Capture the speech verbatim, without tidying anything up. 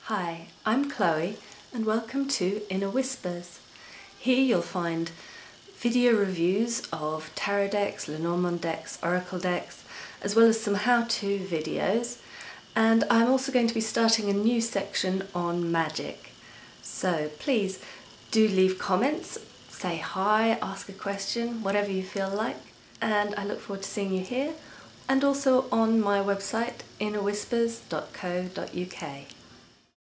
Hi, I'm Chloe and welcome to Inner Whispers. Here you'll find video reviews of tarot decks, Lenormand decks, oracle decks, as well as some how-to videos, and I'm also going to be starting a new section on magic. So please do leave comments, say hi, ask a question, whatever you feel like, and I look forward to seeing you here and also on my website inner whispers dot co dot U K.